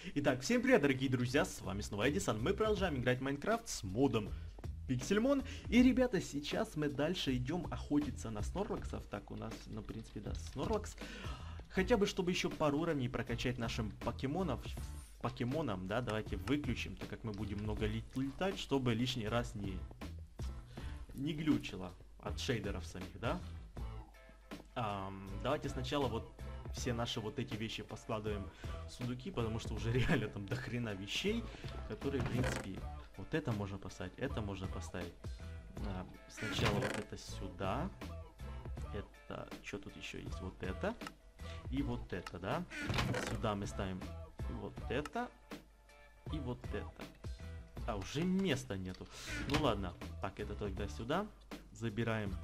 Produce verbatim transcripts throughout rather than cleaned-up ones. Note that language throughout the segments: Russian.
Итак, всем привет, дорогие друзья, с вами снова Эдисон. Мы продолжаем играть в Майнкрафт с модом Пиксельмон. И, ребята, сейчас мы дальше идем охотиться на снорлаксов. Так, у нас, ну, в принципе, да, снорлакс. Хотя бы, чтобы еще пару уровней прокачать нашим покемонов, покемонам, да, давайте выключим, так как мы будем много летать, чтобы лишний раз не, не глючило от шейдеров самих, да. Um, давайте сначала вот все наши вот эти вещи поскладываем в сундуки, потому что уже реально там до хрена вещей, которые, в принципе, вот это можно поставить, это можно поставить. А, сначала вот это сюда, это, что тут еще есть, вот это, и вот это, да. Сюда мы ставим вот это, и вот это. А, уже места нету. Ну ладно, так, это тогда сюда, забираем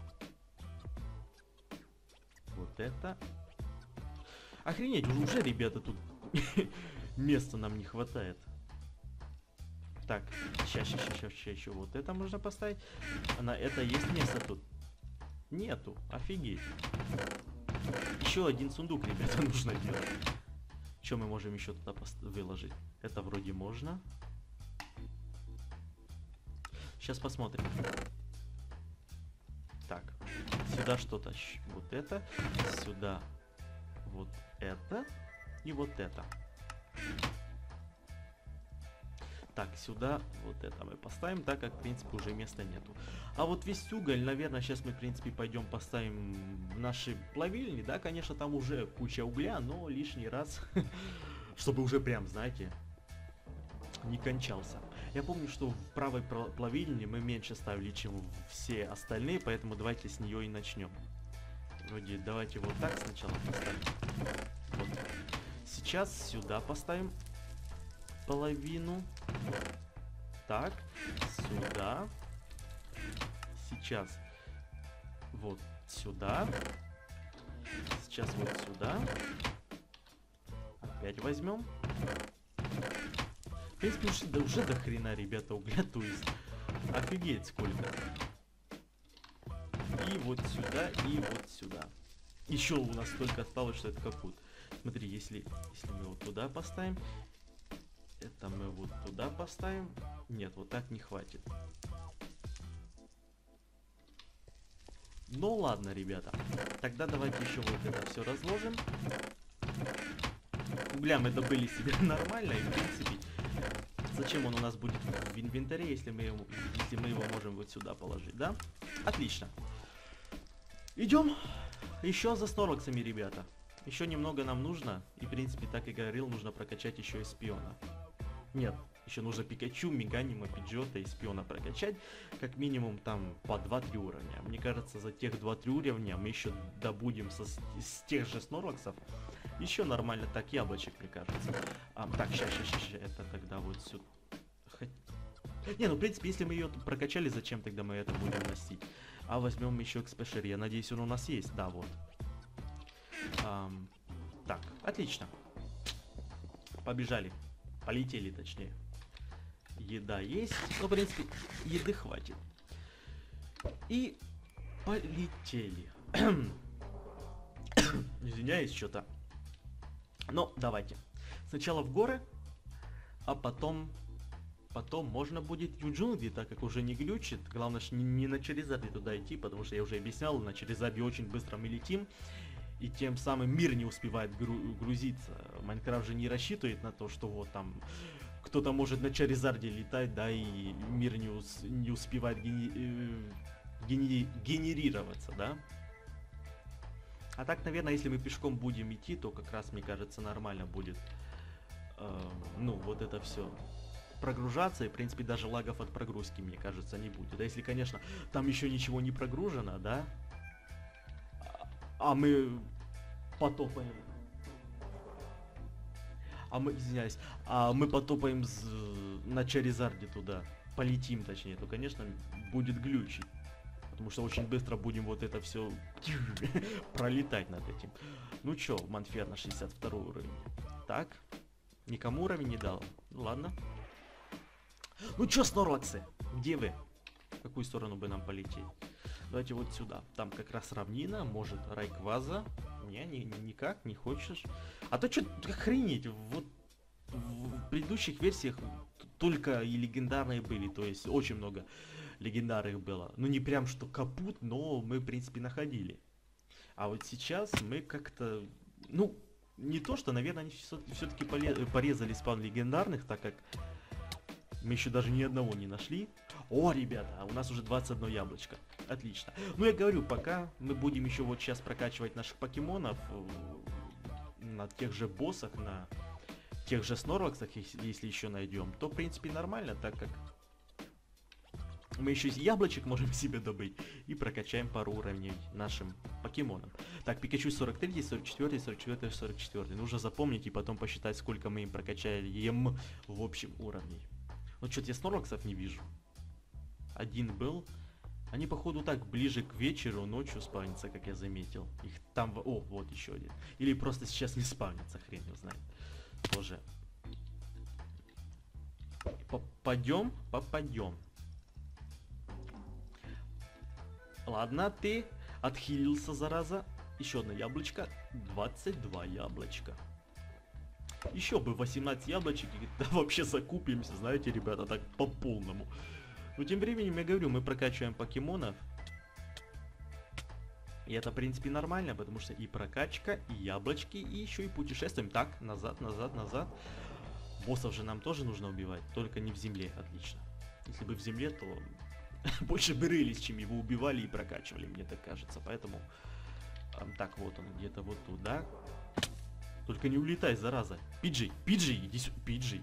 вот это. Охренеть, уже, уже, ребята, тут места нам не хватает. Так, сейчас, сейчас, сейчас, сейчас еще вот это можно поставить. На это есть место тут? Нету, офигеть. Еще один сундук, ребята, нужно делать. Что мы можем еще туда выложить? Это вроде можно. Сейчас посмотрим. Так, сюда что-то, вот это, сюда вот это и вот это. Так, сюда вот это мы поставим, так как, в принципе, уже места нету. А вот весь уголь, наверное, сейчас мы, в принципе, пойдем поставим в наши плавильни. Да, конечно, там уже куча угля, но лишний раз, чтобы уже прям, знаете, не кончался. Я помню, что в правой плавильне мы меньше ставили, чем все остальные, поэтому давайте с нее и начнем. Вроде давайте вот так сначала поставим. Вот. Сейчас сюда поставим половину. Так, сюда. Сейчас вот сюда. Сейчас вот сюда. Опять возьмем. В принципе, уже, да, уже до хрена, ребята, угля, то есть офигеть сколько. И вот сюда, и вот сюда. Еще у нас только осталось, что это капут. Смотри, если, если мы вот туда поставим, это мы вот туда поставим. Нет, вот так не хватит. Ну ладно, ребята. Тогда давайте еще вот это все разложим. Угля мы добыли себе нормально, и в принципе, зачем он у нас будет в инвентаре, если мы, ему, если мы его можем вот сюда положить, да? Отлично. Идем еще за снорлаксами, ребята. Еще немного нам нужно. И, в принципе, так и говорил, нужно прокачать еще и Спиона. Нет, еще нужно Пикачу, Меганима, Пиджота и Спиона прокачать. Как минимум там по два-три уровня. Мне кажется, за тех два-три уровня мы еще добудем со, с тех же снорлаксов. Еще нормально так яблочек, мне кажется. А, так, сейчас, сейчас, сейчас. Это тогда вот сюда. Хоть... Не, ну, в принципе, если мы ее прокачали, зачем тогда мы это будем носить? А возьмем еще экспешер. Я надеюсь, он у нас есть. Да, вот. Ам, так, отлично. Побежали. Полетели, точнее. Еда есть. Ну, в принципе, еды хватит. И полетели. Извиняюсь, что-то. Ну, давайте. Сначала в горы, а потом... Потом можно будет в джунгли, так как уже не глючит. Главное, не, не на Черезарде туда идти, потому что я уже объяснял, на Черезарде очень быстро мы летим. И тем самым мир не успевает гру грузиться. Майнкрафт же не рассчитывает на то, что вот там кто-то может на Черезарде летать, да, и мир не, ус не успевает гени э гени генерироваться, да. А так, наверное, если мы пешком будем идти, то как раз, мне кажется, нормально будет, э ну, вот это все прогружаться, и, в принципе, даже лагов от прогрузки, мне кажется, не будет. Да, если, конечно, там еще ничего не прогружено, да, а мы потопаем. А мы, извиняюсь, а мы потопаем с, на Черезарде туда, полетим, точнее, то, конечно, будет глючить. Потому что очень быстро будем вот это все пролетать над этим. Ну чё, Монферна шестьдесят второй уровень. Так, никому уровень не дал. Ну ладно. Ну чё, снорлаксы, где вы? В какую сторону бы нам полететь? Давайте вот сюда. Там как раз равнина, может Райкваза. Не, ни, ни, никак, не хочешь. А то что охренеть, вот в предыдущих версиях только и легендарные были, то есть очень много легендарных было. Ну не прям что капут, но мы в принципе находили. А вот сейчас мы как-то, ну, не то что, наверное, они все-таки порезали спам легендарных, так как мы еще даже ни одного не нашли. О, ребята, у нас уже двадцать одно яблочко. Отлично. Ну, я говорю, пока мы будем еще вот сейчас прокачивать наших покемонов на тех же боссах, на тех же Снорлаксах, если еще найдем, то, в принципе, нормально, так как мы еще из яблочек можем себе добыть и прокачаем пару уровней нашим покемонам. Так, Пикачу сорок три, сорок четыре, сорок четыре, сорок четыре. Нужно запомнить и потом посчитать, сколько мы им прокачаем в общем уровне. Ну, что-то я Снорлаксов не вижу. Один был. Они, походу, так ближе к вечеру, ночью спавнятся, как я заметил. Их там... О, вот еще один. Или просто сейчас не спавнятся, хрен его знает. Тоже. Попадем, попадем. Ладно, ты отхилился, зараза. Еще одно яблочко. двадцать два яблочка. Еще бы восемнадцать яблочек, и да, вообще закупимся, знаете, ребята, так по полному. Но тем временем, я говорю, мы прокачиваем покемонов. И это, в принципе, нормально, потому что и прокачка, и яблочки, и еще и путешествуем. Так, назад, назад, назад. Боссов же нам тоже нужно убивать, только не в земле, отлично. Если бы в земле, то больше бы рылись, чем его убивали и прокачивали, мне так кажется. Поэтому, так, вот он, где-то вот туда. Только не улетай, зараза. Пиджей, Пиджей, иди сюда. Пиджей.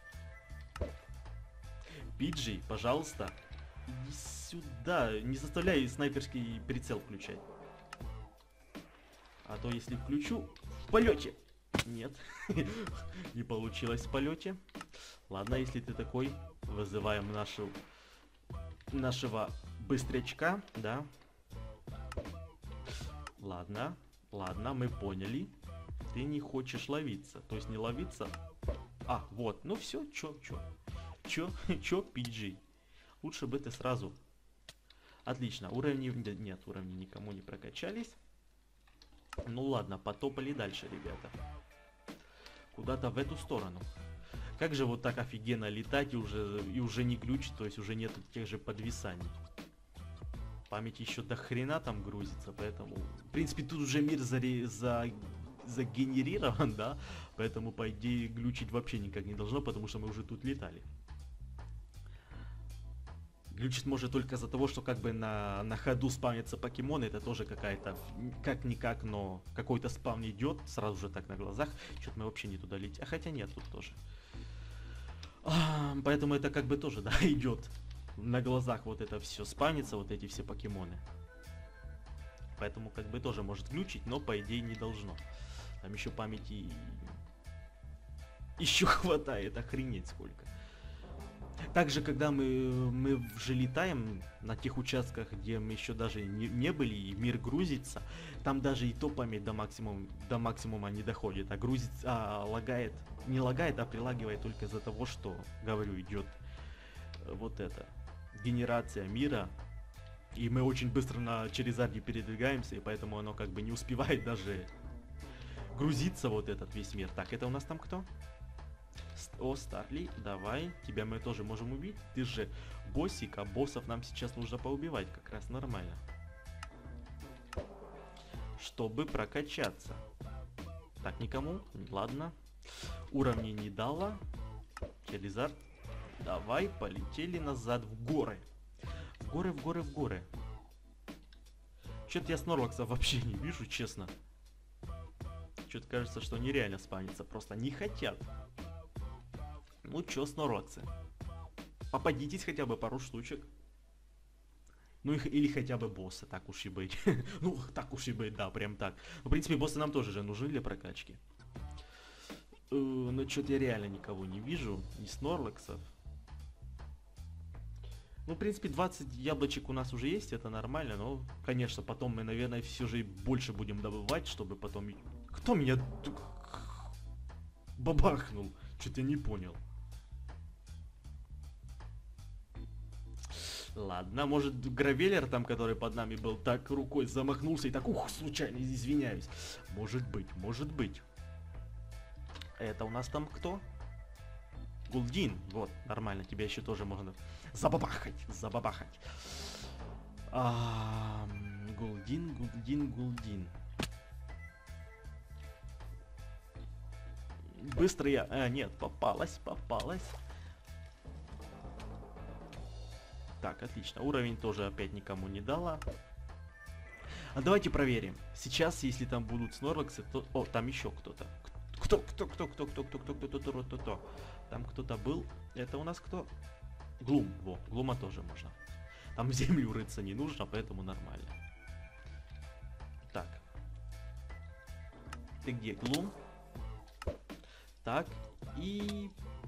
Пиджей, пожалуйста. Иди сюда. Не заставляй снайперский прицел включать. А то если включу... В полете. Нет. Не получилось в полете. Ладно, если ты такой. Вызываем нашу... Нашего быстрячка, да. Ладно. Ладно, мы поняли. Ты не хочешь ловиться. То есть не ловиться. А, вот. Ну все, чё, чё. Чё, чё, Пиджи. Лучше бы ты сразу. Отлично. Уровни... Нет, уровни никому не прокачались. Ну ладно, потопали дальше, ребята. Куда-то в эту сторону. Как же вот так офигенно летать и уже, и уже не глючит, то есть уже нет тех же подвисаний. Память еще до хрена там грузится, поэтому... В принципе, тут уже мир заре... за... загенерирован, да, поэтому, по идее, глючить вообще никак не должно, потому что мы уже тут летали. Глючит может только из-за того, что как бы на, на ходу спавнятся покемоны, это тоже какая-то, как-никак, но какой-то спавн идет, сразу же так на глазах, что-то мы вообще не туда летим, а хотя нет, тут тоже. А, поэтому это как бы тоже, да, идет на глазах вот это все спавнится, вот эти все покемоны. Поэтому как бы тоже может глючить, но по идее не должно. Там еще памяти еще хватает, охренеть сколько. Также, когда мы, мы же летаем на тех участках, где мы еще даже не, не были, и мир грузится, там даже и то память до максимума, до максимума не доходит, а грузится, а лагает, не лагает, а прилагивает только из-за того, что, говорю, идет вот это, генерация мира. И мы очень быстро на Черезарде передвигаемся, и поэтому оно как бы не успевает даже грузиться, вот этот весь мир. Так, это у нас там кто? О, Старли, давай, тебя мы тоже можем убить. Ты же боссик, а боссов нам сейчас нужно поубивать, как раз нормально. Чтобы прокачаться. Так, никому? Ладно. Уровни не дала. Черезард, давай, полетели назад в горы. В горы, в горы, в горы. Что-то я Снорлакса вообще не вижу, честно. Что-то кажется, что нереально спавнится. Просто не хотят. Ну чё, Снорлаксы? Попадитесь хотя бы пару штучек. Ну их или хотя бы боссы, так уж и быть. Ну, так уж и быть, да, прям так. В принципе, боссы нам тоже же нужны для прокачки. Но что-то я реально никого не вижу. Ни Снорлаксов. Ну, в принципе, двадцать яблочек у нас уже есть, это нормально, но, конечно, потом мы, наверное, все же больше будем добывать, чтобы потом... Кто меня бабахнул? Что-то я не понял. Ладно, может, Гравеллер там, который под нами был, так рукой замахнулся и так, ух, случайно, извиняюсь. Может быть, может быть. Это у нас там кто? Гулдин, вот, нормально, тебя еще тоже можно забабахать, забабахать. А, Гулдин, Гулдин, Гулдин. Быстро я... А, нет, попалась, попалась. Так, отлично. Уровень тоже опять никому не дала. А давайте проверим. Сейчас, если там будут снорлаксы, то... О, там еще кто-то. Кто, кто, кто, кто, кто, кто, кто, кто, кто, кто, кто, кто. Там кто-то был. Это у нас кто? Глум. Во, Глума тоже можно. Там в землю рыться не нужно, поэтому нормально. Так. Ты где, Глум? Так. И...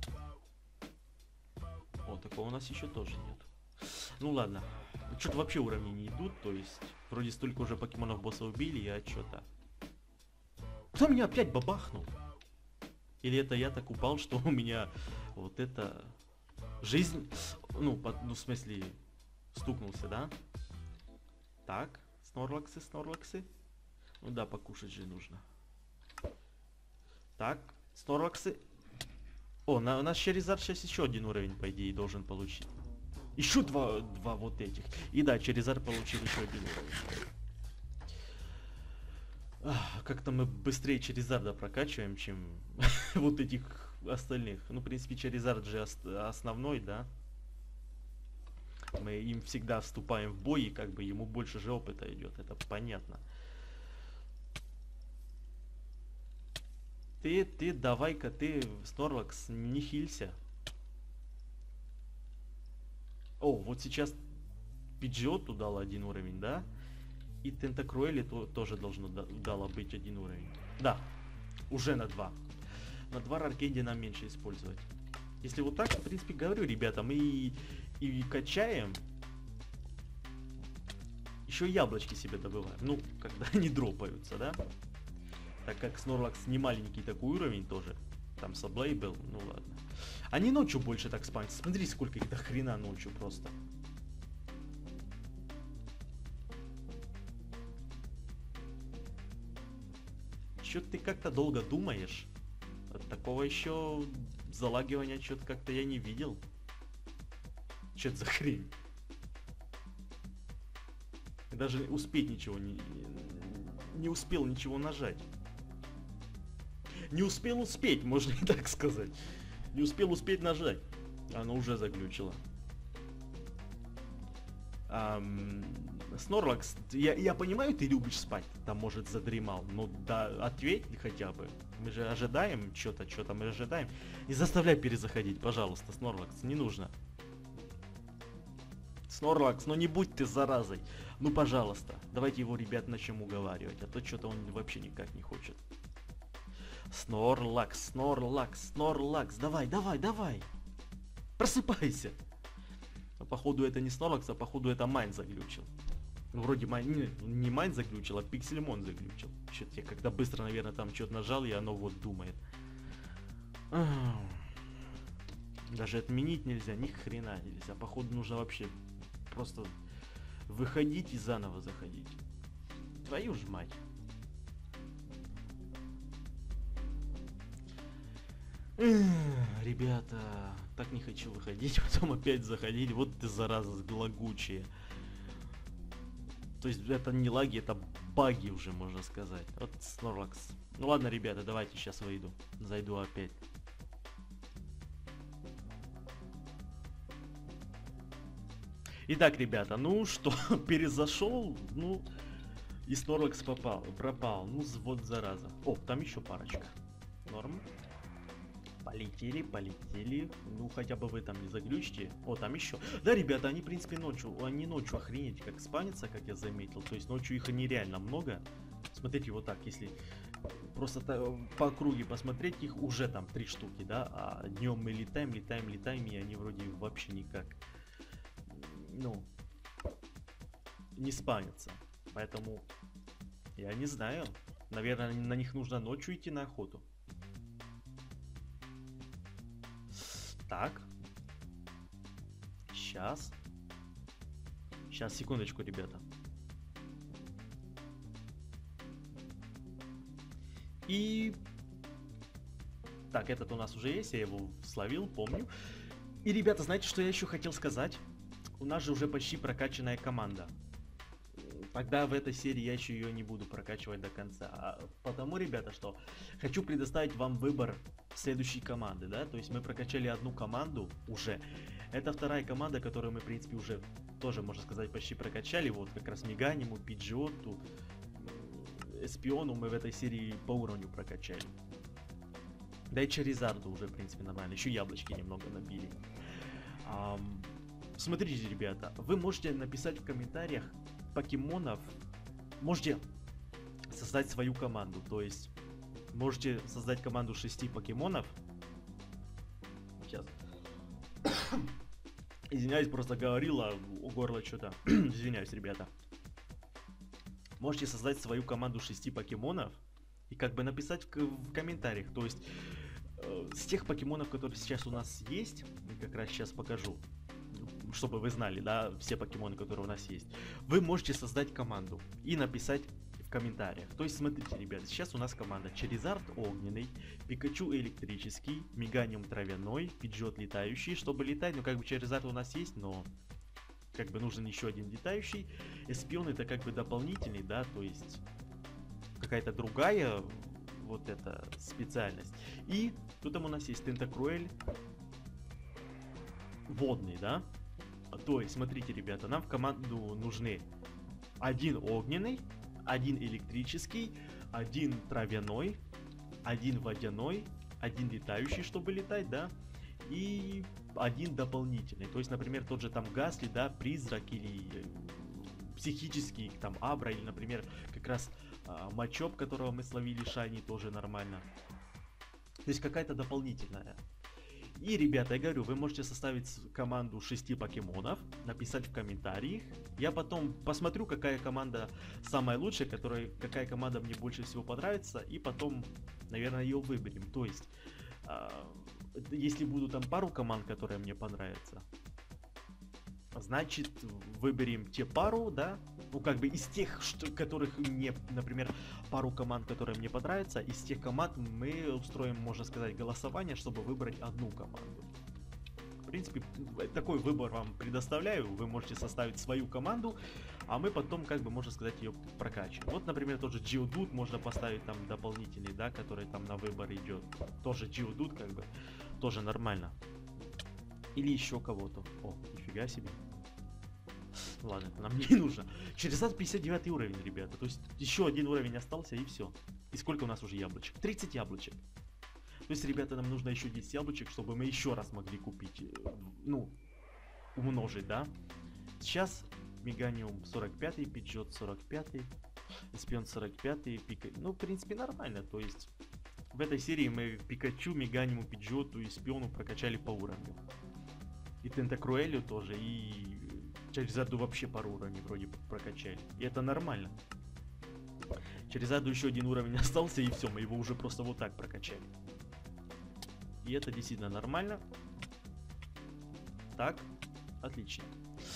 О, такого у нас еще тоже нет. Ну ладно. Что-то вообще уровни не идут, то есть... Вроде столько уже покемонов босса убили, а что-то... Кто меня опять бабахнул? Или это я так упал, что у меня вот это... Жизнь... Ну, под, ну в смысле... Стукнулся, да? Так. Снорлаксы, снорлаксы. Ну да, покушать же нужно. Так. Снорлаксы. О, на, у нас Charizard сейчас еще один уровень, по идее, должен получить. Еще два, два вот этих. И да, Charizard получил еще один уровень. Как-то мы быстрее Charizard прокачиваем, чем вот этих остальных. Ну, в принципе, Charizard же основной, да? Мы им всегда вступаем в бой, и как бы ему больше же опыта идет. Это понятно. Ты, ты, давай-ка ты, Снорлакс, не хилься. О, вот сейчас Пиджиоту дал один уровень, да? И Тентакруэле то, тоже должно да, дало быть один уровень. Да, уже на два. На два Раркенди нам меньше использовать. Если вот так, в принципе, говорю, ребята, мы и, и качаем. Еще яблочки себе добываем. Ну, когда они дропаются, да? Так как Снорлакс не маленький такой уровень тоже. Там Саблей был, ну ладно. Они ночью больше так спамятся. Смотри, сколько их до хрена ночью просто. Чё ты как-то долго думаешь? От такого еще залагивания что-то как-то я не видел. Что это за хрень? Я даже успеть ничего не... Не успел ничего нажать. Не успел успеть, можно и так сказать. Не успел успеть нажать. Оно уже заглючило. Ам... Снорлакс, я, я понимаю, ты любишь спать, там, может, задремал, но да, ответь хотя бы. Мы же ожидаем что-то, что-то мы ожидаем. Не заставляй перезаходить, пожалуйста, Снорлакс, не нужно. Снорлакс, ну не будь ты заразой. Ну, пожалуйста, давайте его, ребят, начнем уговаривать, а то что-то он вообще никак не хочет. Снорлакс, Снорлакс, Снорлакс, давай, давай, давай. Просыпайся. Но, походу, это не Снорлакс, а походу это Майн заглючил. Ну, вроде Майн, не, не Майн заглючил, а Пиксельмон заглючил. Что-то я когда быстро, наверное, там что-то нажал, и оно вот думает. Даже отменить нельзя, ни хрена нельзя. Походу, нужно вообще просто выходить и заново заходить. Твою ж мать. Ребята, так не хочу выходить, потом опять заходить. Вот ты, зараза, глагучие. То есть это не лаги, это баги уже, можно сказать. Вот Снорлакс. Ну ладно, ребята, давайте сейчас выйду. Зайду опять. Итак, ребята, ну что, перезашел, ну, и Снорлакс попал, пропал. Ну, вот зараза. О, там еще парочка. Норм. Полетели, полетели. Ну, хотя бы вы там не заглючите. О, там еще. Да, ребята, они, в принципе, ночью, они ночью охренеть как спанятся, как я заметил. То есть ночью их нереально много. Смотрите, вот так, если просто по округе посмотреть, их уже там три штуки, да. А днем мы летаем, летаем, летаем, и они вроде вообще никак, ну, не спанятся. Поэтому, я не знаю. Наверное, на них нужно ночью идти на охоту. Так. Сейчас. Сейчас, секундочку, ребята. И... Так, этот у нас уже есть, я его словил, помню. И, ребята, знаете, что я еще хотел сказать? У нас же уже почти прокачанная команда. Тогда в этой серии я еще ее не буду прокачивать до конца. А потому, ребята, что хочу предоставить вам выбор следующей команды, да? То есть мы прокачали одну команду уже. Это вторая команда, которую мы, в принципе, уже тоже, можно сказать, почти прокачали. Вот как раз Меганиму, Пиджиоту, Эспиону мы в этой серии по уровню прокачали. Да и Чаризарду уже, в принципе, нормально. Еще яблочки немного набили. Ам, смотрите, ребята, вы можете написать в комментариях покемонов, можете создать свою команду, то есть можете создать команду шести покемонов. Сейчас. Извиняюсь, просто говорила, у горла что-то. Извиняюсь, ребята. Можете создать свою команду шести покемонов и как бы написать в, в комментариях, то есть э, с тех покемонов, которые сейчас у нас есть, как раз сейчас покажу, чтобы вы знали, да, все покемоны, которые у нас есть. Вы можете создать команду и написать в комментариях. То есть, смотрите, ребята, сейчас у нас команда Чаризард огненный, Пикачу электрический, Меганиум травяной, Пиджот летающий. Чтобы летать, ну как бы Чаризард у нас есть, но как бы нужен еще один летающий. Эспион это как бы дополнительный, да, то есть какая-то другая вот эта специальность. И тут там у нас есть Тентакруэль водный, да. То есть, смотрите, ребята, нам в команду нужны один огненный, один электрический, один травяной, один водяной, один летающий, чтобы летать, да, и один дополнительный. То есть, например, тот же там Гасли, да, призрак или психический, там Абра, или, например, как раз а, Мачоп, которого мы словили, Шайни, тоже нормально. То есть, какая-то дополнительная. И, ребята, я говорю, вы можете составить команду шести покемонов, написать в комментариях. Я потом посмотрю, какая команда самая лучшая, которая, какая команда мне больше всего понравится, и потом, наверное, ее выберем. То есть, э, если будут там пару команд, которые мне понравятся, значит, выберем те пару, да, ну, как бы из тех, что, которых мне, например, пару команд, которые мне понравятся, из тех команд мы устроим, можно сказать, голосование, чтобы выбрать одну команду. В принципе, такой выбор вам предоставляю, вы можете составить свою команду, а мы потом, как бы, можно сказать, ее прокачиваем. Вот, например, тот же Geodude можно поставить там дополнительный, да, который там на выбор идет. Тоже Geodude, как бы, тоже нормально. Или еще кого-то. О, нифига себе. Ладно, это нам не нужно. Чаризард пятьдесят девятый уровень, ребята. То есть еще один уровень остался и все. И сколько у нас уже яблочек? тридцать яблочек. То есть, ребята, нам нужно еще десять яблочек, чтобы мы еще раз могли купить. Ну, умножить, да? Сейчас Меганиум сорок пятый, Пиджот сорок пятый, Эспион сорок пятый, Пика... Ну, в принципе, нормально. То есть, в этой серии мы Пикачу, Меганиму, Пиджоту и Эспиону прокачали по уровню. И Тентакруэлю тоже, и Чаризарду вообще пару уровней вроде бы прокачали. И это нормально. Чаризарду еще один уровень остался, и все, мы его уже просто вот так прокачали. И это действительно нормально. Так, отлично.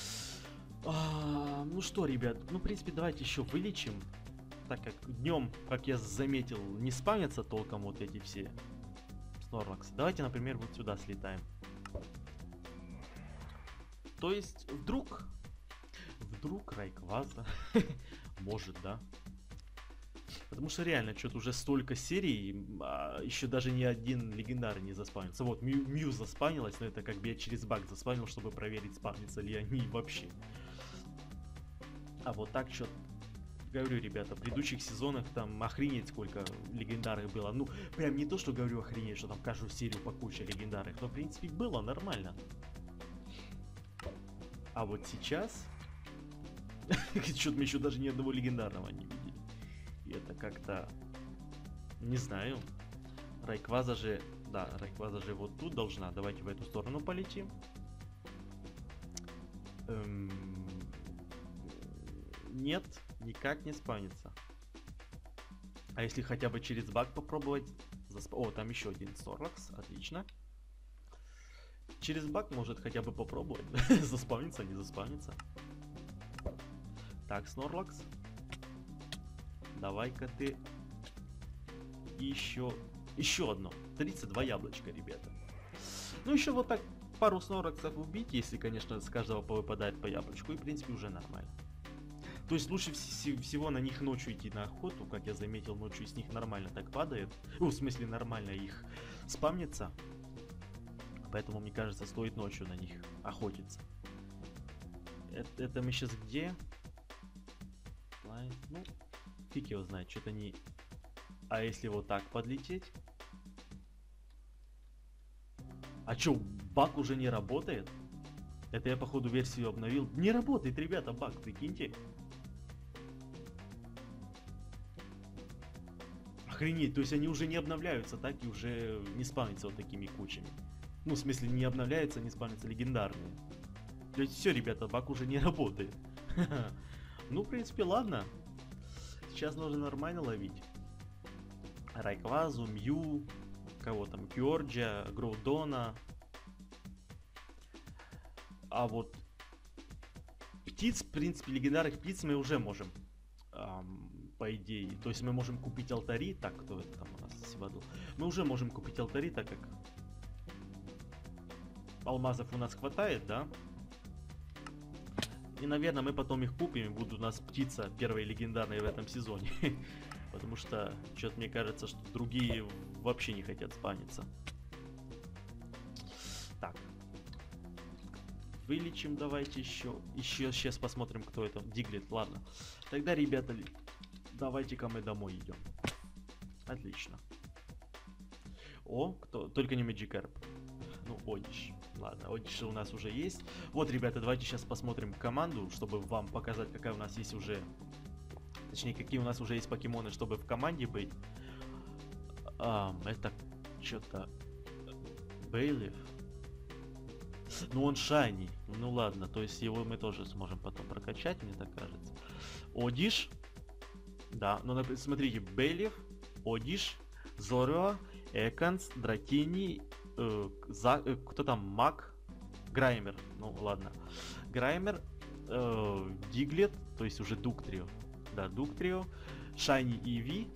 А, ну что, ребят, ну, в принципе, давайте еще вылечим. Так как днем, как я заметил, не спамятся толком вот эти все Снорлаксы. Давайте, например, вот сюда слетаем. То есть, вдруг, вдруг Райкваза, может, да? Потому что реально, что-то уже столько серий, а еще даже ни один легендарный не заспавнился. Вот, Мью, Мью заспавнилась, но это как бы я через баг заспавнил, чтобы проверить, спавнится ли они вообще. А вот так что, говорю, ребята, в предыдущих сезонах там охренеть сколько легендарных было. Ну, прям не то, что говорю охренеть, что там каждую серию по куче легендарных, но в принципе было нормально. А вот сейчас... Что-то мы еще даже ни одного легендарного не видели. И это как-то... Не знаю. Райкваза же... Да, Райкваза же вот тут должна. Давайте в эту сторону полетим. Эм... Нет, никак не спавнится. А если хотя бы через баг попробовать... Засп... О, там еще один Снорлакс. Отлично. Через баг может хотя бы попробовать. Заспавнится, не заспавнится. Так, Снорлакс. Давай-ка ты еще Еще одно. тридцать два яблочка, ребята. Ну, еще вот так пару снороксов убить, если, конечно, с каждого повыпадает по яблочку, и, в принципе, уже нормально. То есть лучше вс всего на них ночью идти на охоту, как я заметил, ночью с них нормально так падает. Ну, в смысле, нормально их спамнится. Поэтому, мне кажется, стоит ночью на них охотиться. Это, это мы сейчас где? Ну, фиг его знает, что-то не... А если вот так подлететь? А чё, баг уже не работает? Это я, походу, версию обновил. Не работает, ребята, баг, прикиньте. Охренеть, то есть они уже не обновляются, так и уже не спамятся вот такими кучами. Ну, в смысле, не обновляются, не спамятся легендарные. То есть все, ребята, баг уже не работает. Ну, в принципе, ладно. Сейчас нужно нормально ловить. Райквазу, Мью, кого там, Кьорджа, Гроудона. А вот птиц, в принципе, легендарных птиц мы уже можем, эм, по идее. То есть мы можем купить алтари. Так, кто это там у нас Сибадул? Мы уже можем купить алтари, так как алмазов у нас хватает, да? И, наверное, мы потом их купим, и будет у нас птица первой легендарной в этом сезоне. Потому что, что-то мне кажется, что другие вообще не хотят спамиться. Так. Вылечим давайте еще. Еще сейчас посмотрим, кто это. Диглет, ладно. Тогда, ребята, давайте-ка мы домой идем. Отлично. О, кто? Только не Мэджикарп. Ну, Одиш. Ладно, Одиш у нас уже есть. Вот, ребята, давайте сейчас посмотрим команду, чтобы вам показать, какая у нас есть уже... Точнее, какие у нас уже есть покемоны, чтобы в команде быть. А, это что-то... Бейлиф. Ну, он шайни. Ну, ладно, то есть его мы тоже сможем потом прокачать, мне так кажется. Одиш. Да, ну, например, смотрите, Бейлиф, Одиш, Зороа, Эканс, Дратини, э, за, э, кто там, Мак, Граймер, ну ладно, Граймер, э, Диглет, то есть уже Дуктрио, да, Дуктрио, Шайни Иви,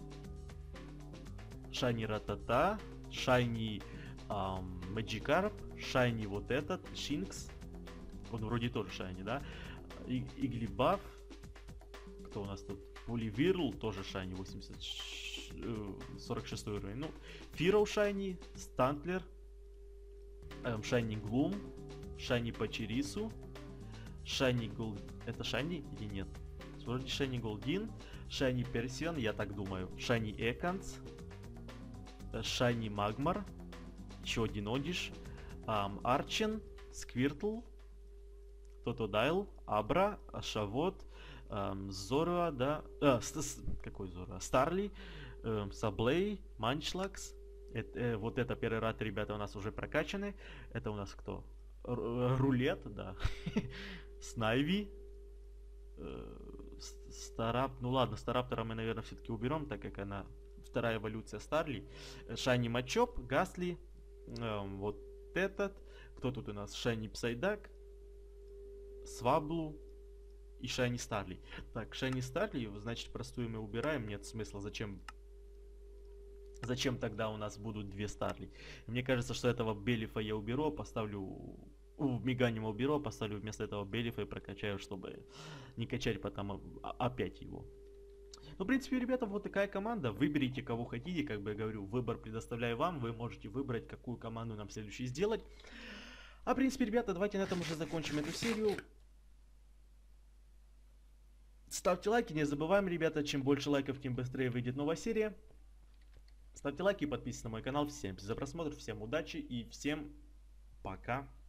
Шайни Ратата, Шайни Мэджикарп, Шайни вот этот, Шинкс, он вроде тоже Шайни, да, И, Иглибаф, кто у нас тут? Вуливирл, тоже Шайни, восемьдесят, сорок шестой уровень. Ну, Фироу Шайни, Стантлер, эм, Шайни Глум, Шайни Пачерису, Шайни Гол... Это Шайни или нет? Вроде Шайни Голдин, Шайни Персиан, я так думаю, Шайни Эканс, Шайни Магмар, еще один Одиш, эм, Арчен, Сквиртл, Тотодайл, Абра, Ашавот, эм, Зороа, да, э, с, с, какой Зороа? Старли, э, Саблей, Манчлакс. Это, э, вот это первый рад, ребята, у нас уже прокачаны. Это у нас кто? Р рулет, да. Снайви. Э, Старап. Ну ладно, Стараптора мы, наверное, все-таки уберем, так как она вторая эволюция Старли. Шайни Мачоп, Гасли. Э, вот этот. Кто тут у нас? Шайни Псайдак. Сваблу. И Шайни Старли. Так, Шайни Старли, значит, простую мы убираем. Нет смысла. Зачем? Зачем тогда у нас будут две Старли? Мне кажется, что этого Белифа я уберу, поставлю... В Меганима уберу, поставлю вместо этого Белифа и прокачаю, чтобы не качать потом опять его. Ну, в принципе, ребята, вот такая команда. Выберите, кого хотите. Как бы я говорю, выбор предоставляю вам. Вы можете выбрать, какую команду нам следующий сделать. А, в принципе, ребята, давайте на этом уже закончим эту серию. Ставьте лайки, не забываем, ребята, чем больше лайков, тем быстрее выйдет новая серия. Ставьте лайки и подписывайтесь на мой канал. Всем за просмотр, всем удачи и всем пока.